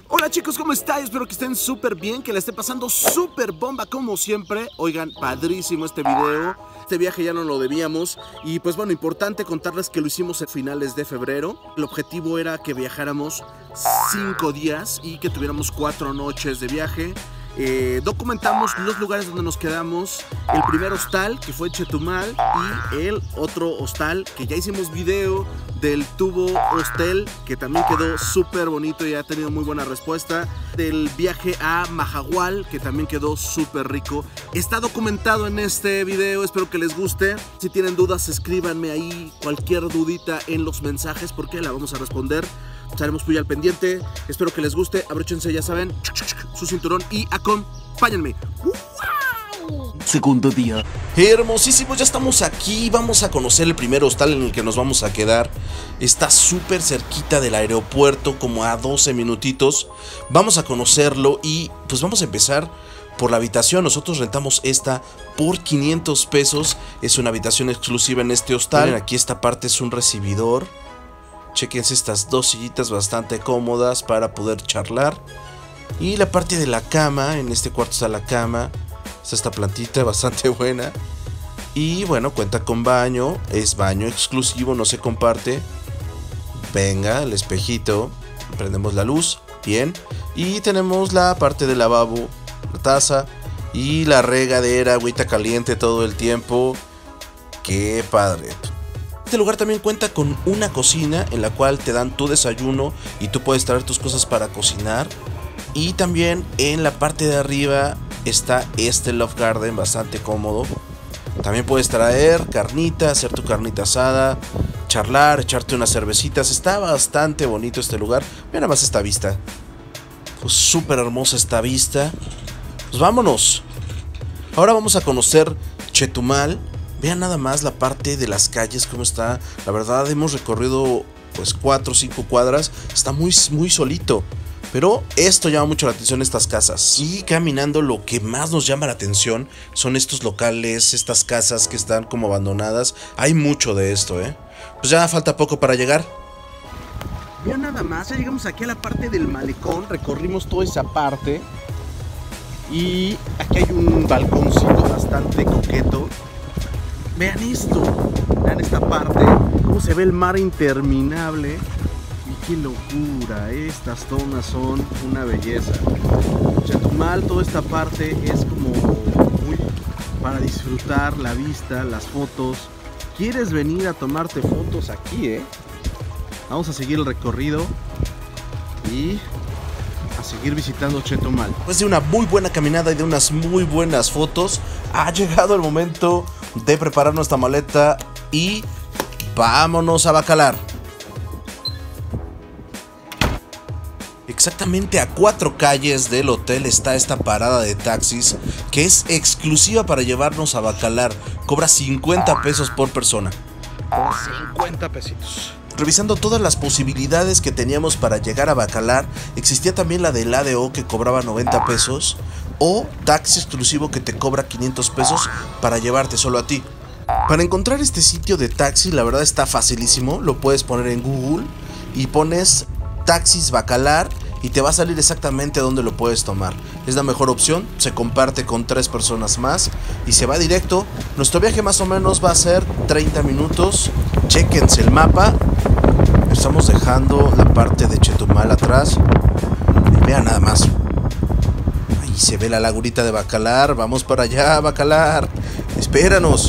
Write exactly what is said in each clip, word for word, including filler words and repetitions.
Hola chicos, ¿cómo están? Espero que estén súper bien, que la esté pasando súper bomba como siempre. Oigan, padrísimo este video. Este viaje ya no lo debíamos. Y pues bueno, importante contarles que lo hicimos a finales de febrero. El objetivo era que viajáramos cinco días y que tuviéramos cuatro noches de viaje. Eh, documentamos los lugares donde nos quedamos. El primer hostal, que fue Chetumal, y el otro hostal que ya hicimos video del Tubo Hostel, que también quedó súper bonito y ha tenido muy buena respuesta. Del viaje a Mahahual, que también quedó súper rico. Está documentado en este video, espero que les guste. Si tienen dudas, escríbanme ahí cualquier dudita en los mensajes, porque la vamos a responder. Estaremos muy al pendiente, espero que les guste. Abróchense, ya saben, su cinturón y acompáñenme. ¡Wow! Segundo día. Hermosísimos, ya estamos aquí. Vamos a conocer el primer hostal en el que nos vamos a quedar. Está súper cerquita del aeropuerto, como a doce minutitos. Vamos a conocerlo y pues vamos a empezar por la habitación. Nosotros rentamos esta por quinientos pesos. Es una habitación exclusiva en este hostal. Miren, aquí esta parte es un recibidor. Chequense estas dos sillitas bastante cómodas para poder charlar. Y la parte de la cama, en este cuarto está la cama. Está esta plantita bastante buena. Y bueno, cuenta con baño. Es baño exclusivo, no se comparte. Venga, el espejito. Prendemos la luz, bien. Y tenemos la parte del lavabo, la taza y la regadera, agüita caliente todo el tiempo. Qué padre. Este lugar también cuenta con una cocina en la cual te dan tu desayuno y tú puedes traer tus cosas para cocinar. Y también en la parte de arriba está este Love Garden bastante cómodo. También puedes traer carnita, hacer tu carnita asada, charlar, echarte unas cervecitas. Está bastante bonito este lugar. Mira nada más esta vista. Pues súper hermosa esta vista. Pues vámonos. Ahora vamos a conocer Chetumal. Vean nada más la parte de las calles, cómo está. La verdad hemos recorrido pues cuatro o cinco cuadras. Está muy, muy solito. Pero esto llama mucho la atención, estas casas. Y caminando, lo que más nos llama la atención son estos locales, estas casas que están como abandonadas. Hay mucho de esto, ¿eh? Pues ya falta poco para llegar. Vean nada más, ya llegamos aquí a la parte del malecón. Recorrimos toda esa parte. Y aquí hay un balconcito bastante coqueto. Vean esto, vean esta parte, cómo se ve el mar interminable. Y qué locura, estas zonas son una belleza. Chetumal, toda esta parte es como muy para disfrutar la vista, las fotos. ¿Quieres venir a tomarte fotos aquí, eh? Vamos a seguir el recorrido y a seguir visitando Chetumal. Después de una muy buena caminada y de unas muy buenas fotos, ha llegado el momento de preparar nuestra maleta y vámonos a Bacalar. Exactamente a cuatro calles del hotel está esta parada de taxis que es exclusiva para llevarnos a Bacalar. Cobra cincuenta pesos por persona. cincuenta pesitos. Revisando todas las posibilidades que teníamos para llegar a Bacalar, existía también la del A D O que cobraba noventa pesos o taxi exclusivo que te cobra quinientos pesos para llevarte solo a ti. Para encontrar este sitio de taxi, la verdad está facilísimo. Lo puedes poner en Google y pones taxis Bacalar y te va a salir exactamente dónde lo puedes tomar. Es la mejor opción, se comparte con tres personas más y se va directo. Nuestro viaje más o menos va a ser treinta minutos. Chéquense el mapa. Estamos dejando la parte de Chetumal atrás. Y vean nada más. Ahí se ve la lagunita de Bacalar. Vamos para allá, Bacalar. Espéranos.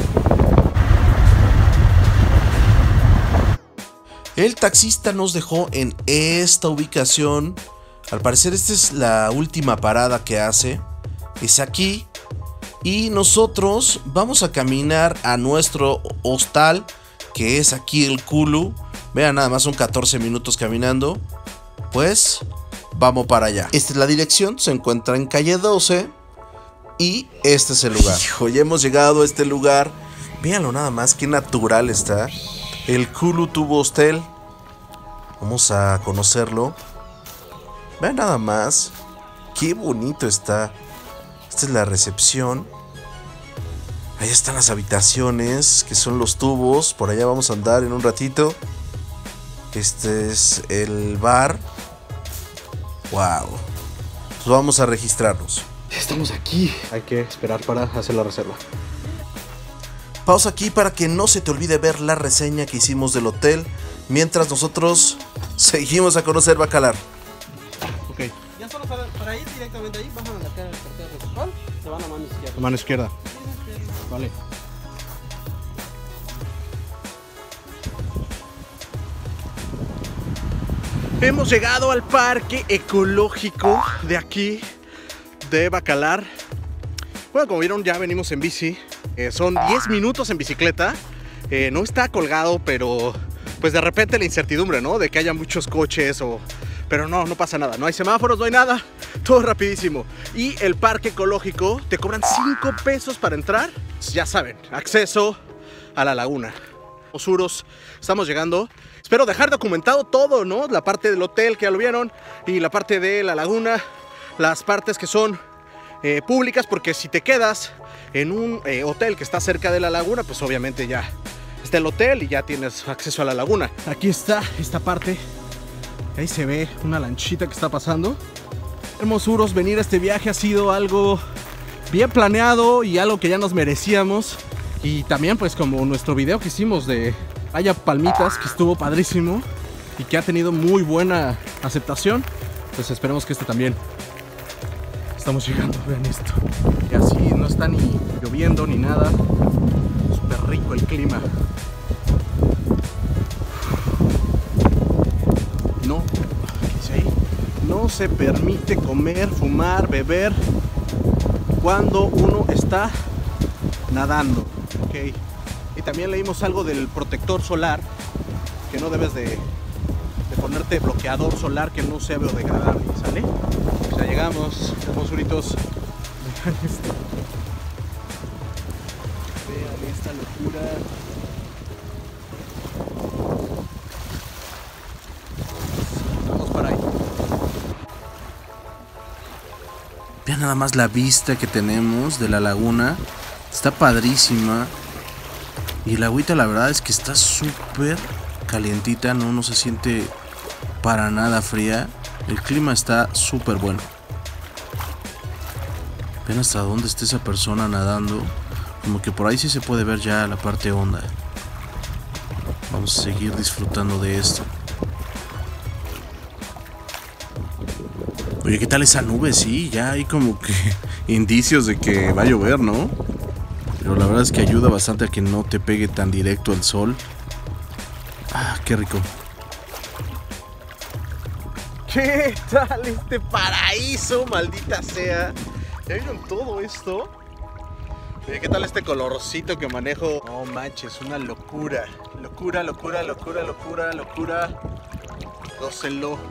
El taxista nos dejó en esta ubicación. Al parecer esta es la última parada que hace. Es aquí. Y nosotros vamos a caminar a nuestro hostal, que es aquí el Kulu. Vean, nada más son catorce minutos caminando. Pues vamos para allá. Esta es la dirección, se encuentra en calle doce. Y este es el lugar. Hijo, ya hemos llegado a este lugar. Véanlo nada más, qué natural está. El Kulu Tubo Hostel. Vamos a conocerlo. Vean nada más. Qué bonito está. Esta es la recepción. Allá están las habitaciones, que son los tubos. Por allá vamos a andar en un ratito. Este es el bar. Wow. Pues vamos a registrarnos. Estamos aquí. Hay que esperar para hacer la reserva. Pausa aquí para que no se te olvide ver la reseña que hicimos del hotel, mientras nosotros seguimos a conocer Bacalar. Ok. Ya solo para, para ir directamente ahí, bajan a la cara del cartera principal, se van a mano izquierda. Mano izquierda. Vale. Hemos llegado al parque ecológico de aquí, de Bacalar. Bueno, como vieron, ya venimos en bici. Eh, son diez minutos en bicicleta. Eh, no está colgado, pero pues de repente la incertidumbre, ¿no? De que haya muchos coches o... Pero no, no pasa nada. No hay semáforos, no hay nada. Todo rapidísimo. Y el parque ecológico te cobran cinco pesos para entrar. Ya saben, acceso a la laguna. Osuros, estamos llegando. Espero dejar documentado todo, ¿no? La parte del hotel que ya lo vieron y la parte de la laguna, las partes que son eh, públicas, porque si te quedas en un eh, hotel que está cerca de la laguna, pues obviamente ya está el hotel y ya tienes acceso a la laguna. Aquí está esta parte, ahí se ve una lanchita que está pasando. Hermosuros, venir a este viaje ha sido algo bien planeado y algo que ya nos merecíamos. Y también pues como nuestro video que hicimos de Haya Palmitas, que estuvo padrísimo y que ha tenido muy buena aceptación, pues esperemos que este también. Estamos llegando, vean esto. Y así no está ni lloviendo ni nada. Súper rico el clima. No, ¿qué dice ahí? No se permite comer, fumar, beber cuando uno está nadando. Ok. Y también leímos algo del protector solar, que no debes de, de ponerte bloqueador solar que no sea biodegradable, ¿sale? O sea, llegamos, hermosuritos. Vean esto. Vean esta locura. Vamos para ahí. Vean nada más la vista que tenemos de la laguna. Está padrísima. Y el agüita la verdad es que está súper calientita, no, no se siente para nada fría. El clima está súper bueno. Ven hasta dónde está esa persona nadando. Como que por ahí sí se puede ver ya la parte honda. Vamos a seguir disfrutando de esto. Oye, ¿qué tal esa nube? Sí, ya hay como que indicios de que va a llover, ¿no? Pero la verdad es que ayuda bastante a que no te pegue tan directo el sol. Ah, qué rico. ¿Qué tal este paraíso, maldita sea? ¿Ya vieron todo esto? Oye, ¿qué tal este colorcito que manejo? No manches, una locura. Locura, locura, locura, locura, locura. Gócenlo.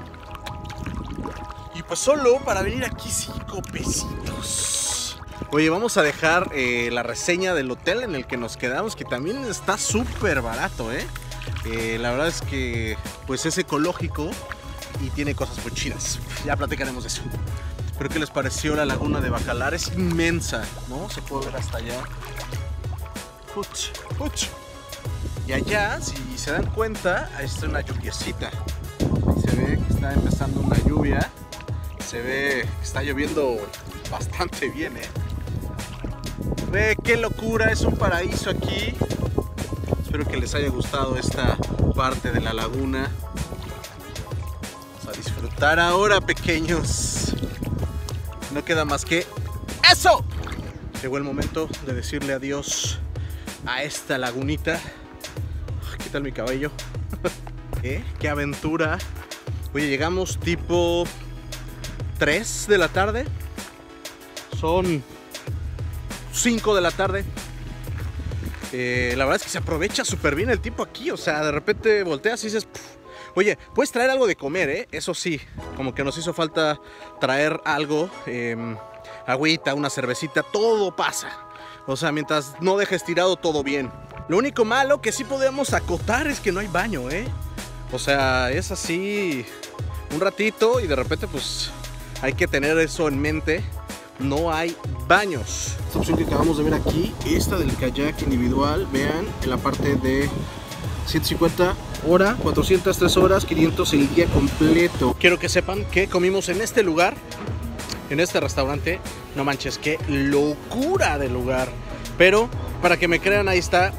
Y pues solo para venir aquí cinco pesitos. Oye, vamos a dejar eh, la reseña del hotel en el que nos quedamos, que también está súper barato, ¿eh? ¿eh? La verdad es que pues es ecológico y tiene cosas muy chidas. Ya platicaremos de eso. Pero ¿qué les pareció la laguna de Bacalar? Es inmensa, ¿no? Se puede ver hasta allá. Uch, uch. Y allá, si se dan cuenta, ahí está una lluviecita. Ahí se ve que está empezando una lluvia. Se ve que está lloviendo bastante bien, ¿eh? Ve qué locura, es un paraíso aquí. Espero que les haya gustado esta parte de la laguna. Vamos a disfrutar ahora, pequeños. No queda más que ¡eso! Llegó el momento de decirle adiós a esta lagunita. ¿Qué tal mi cabello? ¿Eh? ¡Qué aventura! Oye, llegamos tipo tres de la tarde. Son cinco de la tarde. Eh, la verdad es que se aprovecha súper bien el tiempo aquí. O sea, de repente volteas y dices... Puf. Oye, puedes traer algo de comer, ¿eh? Eso sí, como que nos hizo falta traer algo. Eh, agüita, una cervecita, todo pasa. O sea, mientras no dejes tirado, todo bien. Lo único malo que sí podemos acotar es que no hay baño, ¿eh? O sea, es así un ratito y de repente pues hay que tener eso en mente. No hay baños. Esta opción que acabamos de ver aquí, esta del kayak individual, vean, en la parte de ciento cincuenta hora, cuatrocientas tres horas, quinientos el día completo. Quiero que sepan que comimos en este lugar, en este restaurante. No manches, qué locura de lugar. Pero para que me crean, ahí está.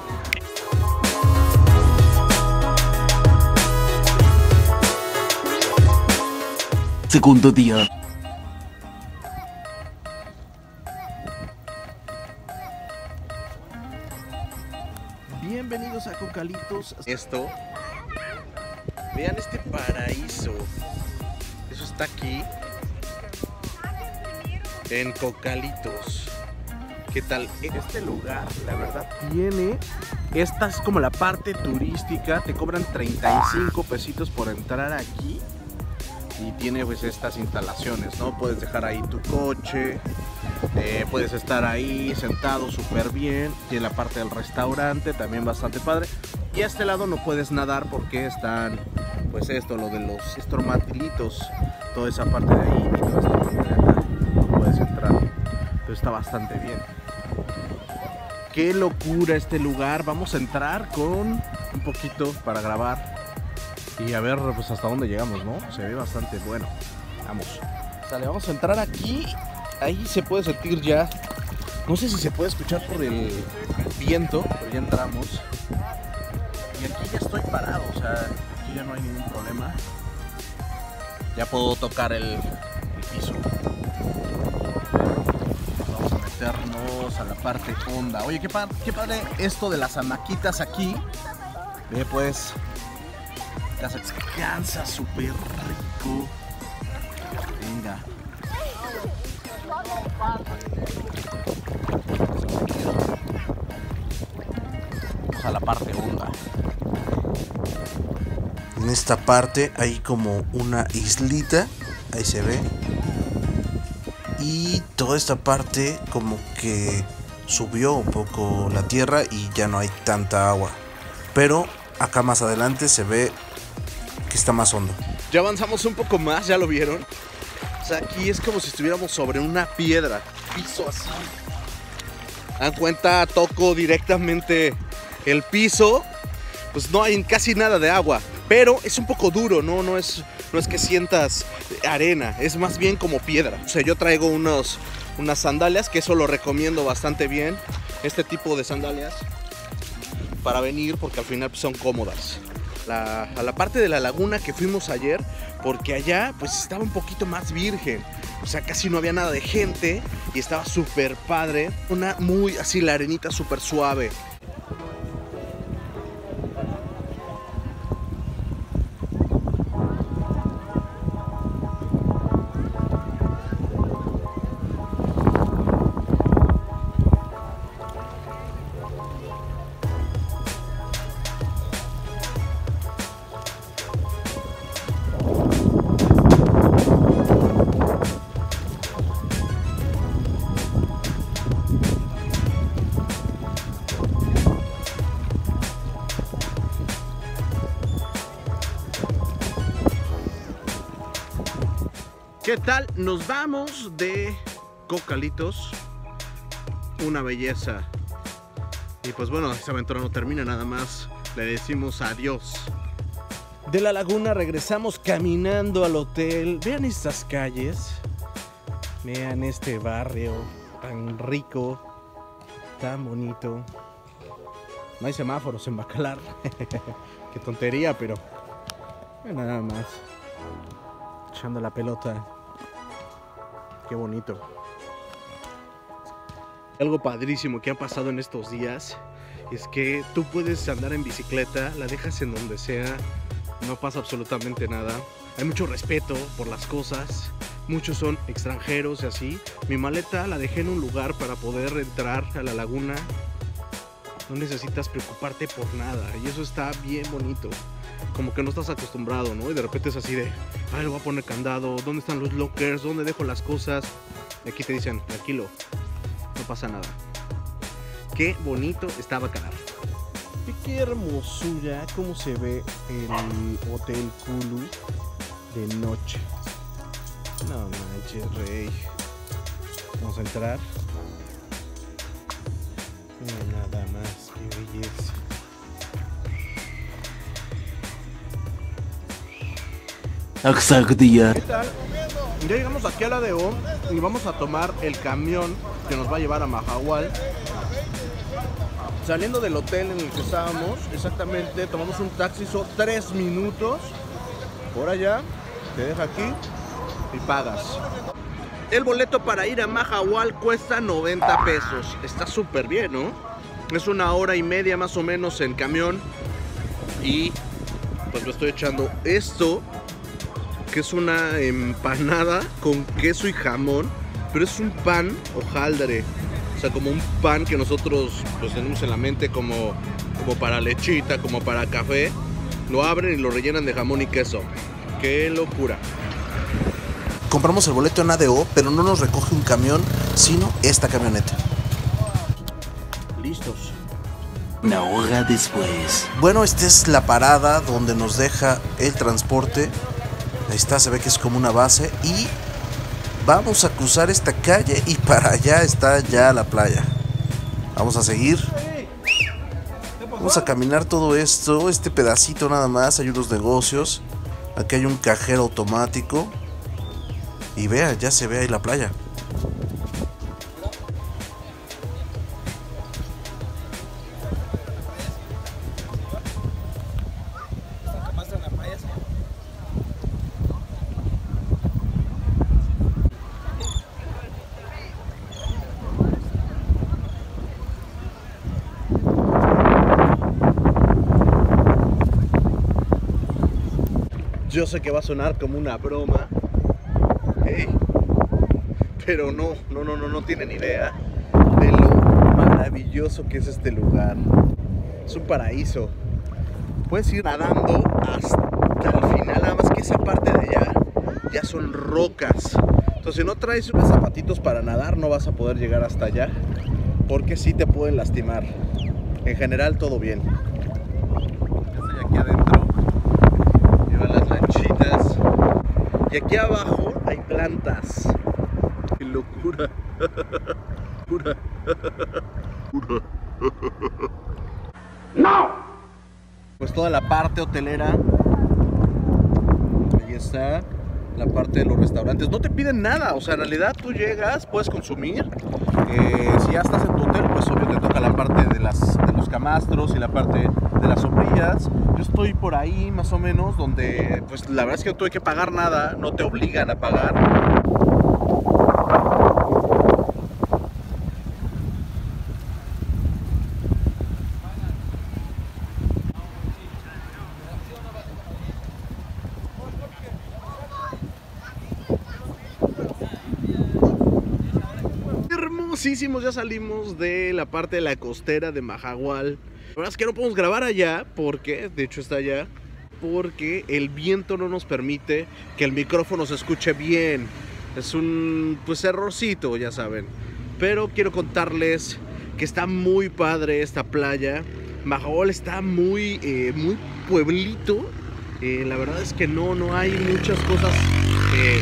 Segundo día. Bienvenidos a Cocalitos. Esto, vean este paraíso. Eso está aquí en Cocalitos. ¿Qué tal? Este lugar, la verdad, tiene... Esta es como la parte turística. Te cobran treinta y cinco pesitos por entrar aquí. Y tiene pues estas instalaciones, ¿no? Puedes dejar ahí tu coche, eh, puedes estar ahí sentado súper bien. Tiene la parte del restaurante, también bastante padre. Y a este lado no puedes nadar porque están, pues esto, lo de los estromatilitos. Toda esa parte de ahí y toda esta parte de acá no puedes entrar. Pero está bastante bien. Qué locura este lugar. Vamos a entrar con un poquito para grabar. Y a ver pues hasta dónde llegamos, ¿no? Se ve bastante bueno. Vamos. Sale, vamos a entrar aquí. Ahí se puede sentir ya. No sé si se puede escuchar por el viento, pero ya entramos. Y aquí ya estoy parado, o sea, aquí ya no hay ningún problema. Ya puedo tocar el, el piso. Vamos a meternos a la parte honda. Oye, qué, pa qué padre esto de las hamaquitas aquí. Ve pues. Se descansa súper rico. Venga. Vamos a la parte honda. En esta parte hay como una islita. Ahí se ve. Y toda esta parte como que subió un poco la tierra y ya no hay tanta agua. Pero acá más adelante se ve que está más hondo. Ya avanzamos un poco más, ya lo vieron. O sea, aquí es como si estuviéramos sobre una piedra, piso así. Dan cuenta, toco directamente el piso. Pues no hay casi nada de agua, pero es un poco duro, ¿no? No es, no es que sientas arena, es más bien como piedra. O sea, yo traigo unos, unas sandalias, que eso lo recomiendo bastante bien. Este tipo de sandalias para venir, porque al final pues, son cómodas. La, a la parte de la laguna que fuimos ayer, porque allá pues estaba un poquito más virgen, o sea casi no había nada de gente y estaba súper padre, una muy así la arenita súper suave. ¿Qué tal? Nos vamos de Cocalitos. Una belleza. Y pues bueno, esta aventura no termina, nada más le decimos adiós. De la laguna regresamos caminando al hotel. Vean estas calles. Vean este barrio tan rico, tan bonito. No hay semáforos en Bacalar. Qué tontería, pero nada más. Echando la pelota. Qué bonito. Algo padrísimo que ha pasado en estos días es que tú puedes andar en bicicleta, la dejas en donde sea, no pasa absolutamente nada. Hay mucho respeto por las cosas, muchos son extranjeros y así. Mi maleta la dejé en un lugar para poder entrar a la laguna. No necesitas preocuparte por nada y eso está bien bonito. Como que no estás acostumbrado, ¿no? Y de repente es así de, ay, le voy a poner candado, ¿dónde están los lockers? ¿Dónde dejo las cosas? Y aquí te dicen, tranquilo, no pasa nada. Qué bonito está Bacalar. Y qué hermosura, cómo se ve el Hotel Kulu de noche. No manches, rey. Vamos a entrar. Mira nada más, qué belleza. Aksak día. ¿Qué tal? Ya llegamos aquí a la D O y vamos a tomar el camión que nos va a llevar a Mahahual. Saliendo del hotel en el que estábamos, exactamente, tomamos un taxi, son tres minutos por allá, te deja aquí y pagas. El boleto para ir a Mahahual cuesta noventa pesos, está súper bien, ¿no? Es una hora y media más o menos en camión y pues me estoy echando esto, que es una empanada con queso y jamón, pero es un pan hojaldre. O sea, como un pan que nosotros pues tenemos en la mente como, como para lechita, como para café. Lo abren y lo rellenan de jamón y queso. ¡Qué locura! Compramos el boleto en A D O, pero no nos recoge un camión, sino esta camioneta. Listos. Una hora después. Bueno, esta es la parada donde nos deja el transporte. Ahí está, se ve que es como una base y vamos a cruzar esta calle y para allá está ya la playa. Vamos a seguir. Vamos a caminar todo esto, este pedacito nada más. Hay unos negocios. Aquí hay un cajero automático. Y vea, ya se ve ahí la playa. Yo sé que va a sonar como una broma, ¿eh? Pero no, no, no, no, no tienen idea de lo maravilloso que es este lugar. Es un paraíso. Puedes ir nadando hasta el final, nada más que esa parte de allá ya son rocas. Entonces, si no traes unos zapatitos para nadar, no vas a poder llegar hasta allá, porque sí te pueden lastimar. En general, todo bien. Estoy aquí adentro. Las lanchitas y aquí abajo hay plantas. ¡Qué locura! ¡Locura! ¡Locura! ¡No! Pues toda la parte hotelera. Ahí está la parte de los restaurantes. No te piden nada, o sea, en realidad tú llegas, puedes consumir. Eh, si ya estás en tu hotel, pues obvio te toca la parte de, las, de los camastros y la parte de las sombrillas. Yo estoy por ahí más o menos donde pues la verdad es que no tuve que pagar nada, no te obligan a pagar. Hermosísimos, ya salimos de la parte de la costera de Mahahual. La verdad es que no podemos grabar allá porque, de hecho está allá, porque el viento no nos permite que el micrófono se escuche bien. Es un, pues, errorcito, ya saben. Pero quiero contarles que está muy padre esta playa. Mahahual está muy, eh, muy pueblito. Eh, la verdad es que no, no hay muchas cosas eh,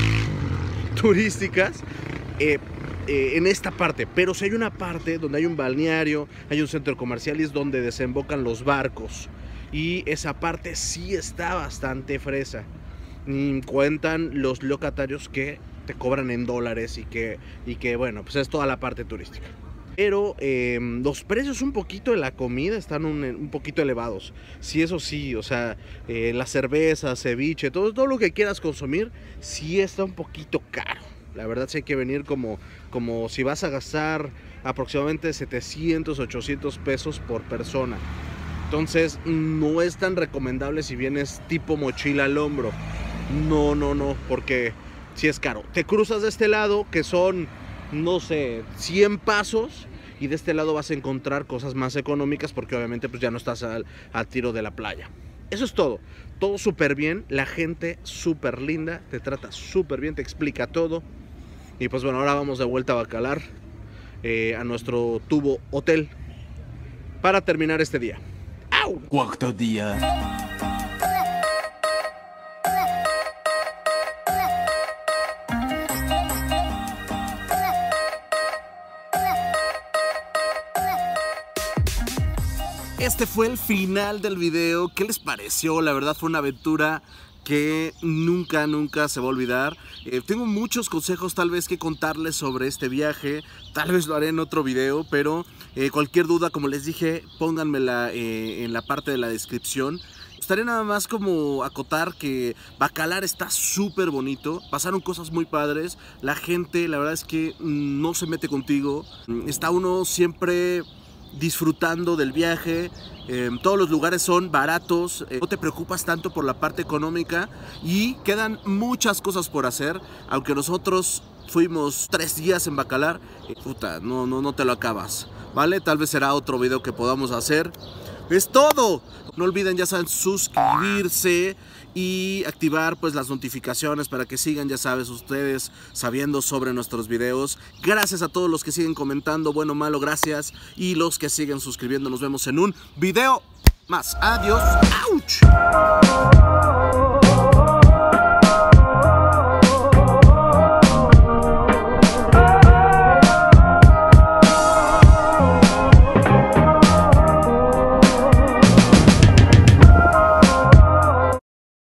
turísticas. Eh, Eh, en esta parte, pero si hay una parte donde hay un balneario, hay un centro comercial y es donde desembocan los barcos, y esa parte sí está bastante fresa. Y cuentan los locatarios que te cobran en dólares y que, y que bueno, pues es toda la parte turística. Pero eh, los precios un poquito de la comida están un, un poquito elevados. Sí, eso sí, o sea, eh, la cerveza, ceviche, todo, todo lo que quieras consumir, sí está un poquito caro. La verdad sí hay que venir como, como si vas a gastar aproximadamente setecientos, ochocientos pesos por persona. Entonces no es tan recomendable si vienes tipo mochila al hombro. No, no, no, porque sí es caro. Te cruzas de este lado que son, no sé, cien pasos. Y de este lado vas a encontrar cosas más económicas porque obviamente pues ya no estás al, al tiro de la playa. Eso es todo. Todo súper bien. La gente súper linda. Te trata súper bien. Te explica todo. Y pues bueno, ahora vamos de vuelta a Bacalar, eh, a nuestro tubo hotel, para terminar este día. ¡Au! Cuarto día. Este fue el final del video. ¿Qué les pareció? La verdad fue una aventura que nunca, nunca se va a olvidar. Eh, tengo muchos consejos tal vez que contarles sobre este viaje, tal vez lo haré en otro video, pero eh, cualquier duda, como les dije, pónganmela eh, en la parte de la descripción. Estaré nada más como acotar que Bacalar está súper bonito, pasaron cosas muy padres, la gente la verdad es que no se mete contigo, está uno siempre disfrutando del viaje, eh, todos los lugares son baratos, eh, no te preocupas tanto por la parte económica y quedan muchas cosas por hacer, aunque nosotros fuimos tres días en Bacalar, eh, puta, no, no, no te lo acabas, ¿vale? Tal vez será otro video que podamos hacer. Es todo. No olviden, ya saben, suscribirse y activar pues las notificaciones para que sigan, ya sabes, ustedes sabiendo sobre nuestros videos. Gracias a todos los que siguen comentando, bueno o malo, gracias. Y los que siguen suscribiendo, nos vemos en un video más. Adiós. ¡Auch!